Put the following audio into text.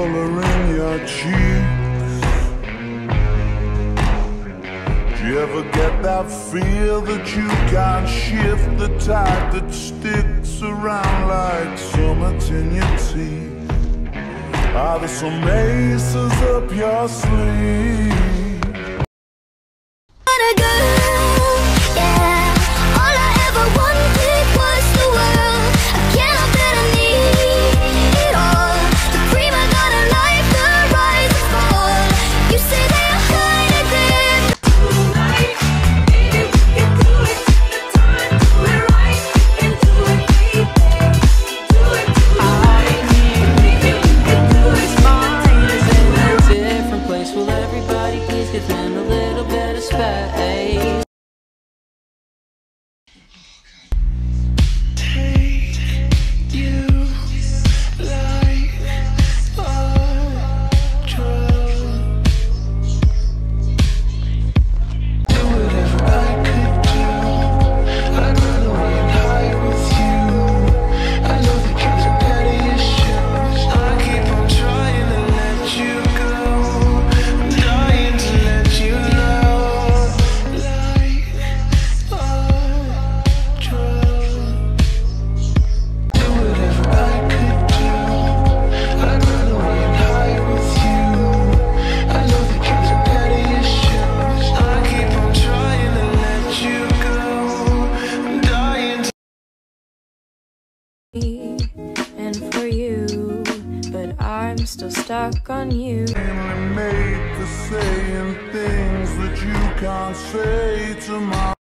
color in your cheeks. Do you ever get that feel that you can't shift, the tide that sticks around like summits in your teeth? Are there some aces up your sleeve? And for you, but I'm still stuck on you. Made for saying things that you can't say tomorrow.